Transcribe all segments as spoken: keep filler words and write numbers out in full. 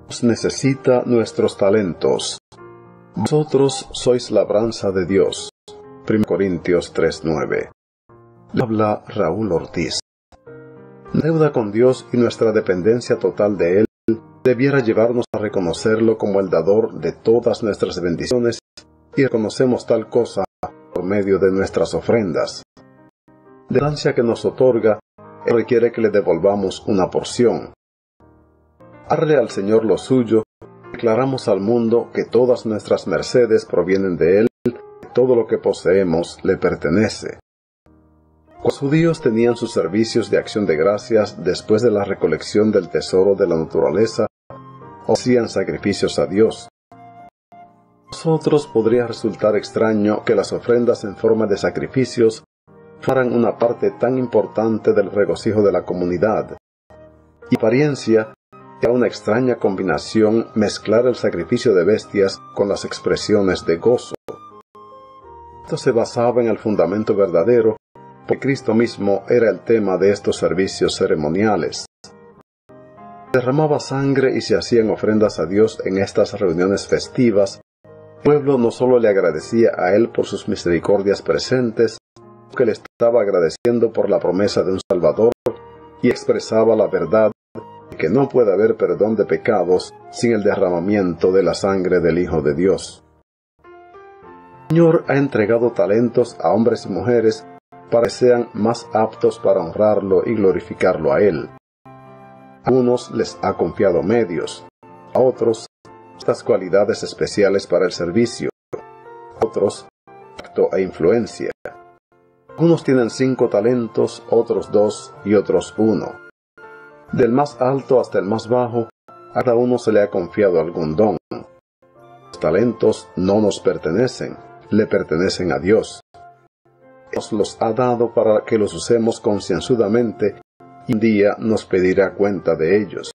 necesita nuestros talentos. Vosotros sois labranza de Dios. primera Corintios tres nueve. Le habla Raúl Ortiz. La deuda con Dios y nuestra dependencia total de Él debiera llevarnos a reconocerlo como el dador de todas nuestras bendiciones, y reconocemos tal cosa por medio de nuestras ofrendas. De la ganancia que nos otorga, Él requiere que le devolvamos una porción. Darle al Señor lo suyo, declaramos al mundo que todas nuestras mercedes provienen de Él, y todo lo que poseemos le pertenece. Los judíos tenían sus servicios de acción de gracias después de la recolección del tesoro de la naturaleza, o hacían sacrificios a Dios. A nosotros podría resultar extraño que las ofrendas en forma de sacrificios fueran una parte tan importante del regocijo de la comunidad. Y apariencia, era una extraña combinación mezclar el sacrificio de bestias con las expresiones de gozo. Esto se basaba en el fundamento verdadero, porque Cristo mismo era el tema de estos servicios ceremoniales. Derramaba sangre y se hacían ofrendas a Dios en estas reuniones festivas. El pueblo no solo le agradecía a Él por sus misericordias presentes, sino que le estaba agradeciendo por la promesa de un Salvador, y expresaba la verdad de que no puede haber perdón de pecados sin el derramamiento de la sangre del Hijo de Dios. El Señor ha entregado talentos a hombres y mujeres para que sean más aptos para honrarlo y glorificarlo a Él. A unos les ha confiado medios, a otros estas cualidades especiales para el servicio, a otros tacto e influencia. Algunos tienen cinco talentos, otros dos y otros uno. Del más alto hasta el más bajo, a cada uno se le ha confiado algún don. Los talentos no nos pertenecen, le pertenecen a Dios. Nos los ha dado para que los usemos concienzudamente, y un día nos pedirá cuenta de ellos.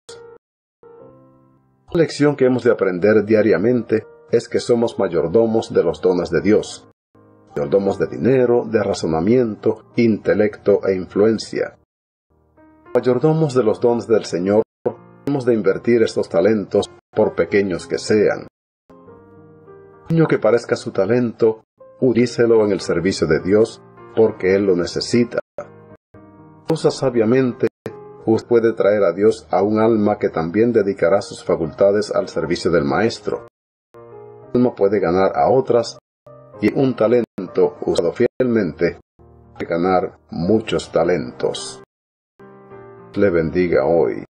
La lección que hemos de aprender diariamente es que somos mayordomos de los dones de Dios. Mayordomos de dinero, de razonamiento, intelecto e influencia. Mayordomos de los dones del Señor, hemos de invertir estos talentos, por pequeños que sean. Pequeño que parezca su talento, utilícelo en el servicio de Dios, porque Él lo necesita. Usa sabiamente, usted puede traer a Dios a un alma que también dedicará sus facultades al servicio del Maestro. Uno puede ganar a otras, y un talento usado fielmente puede ganar muchos talentos. Le bendiga hoy.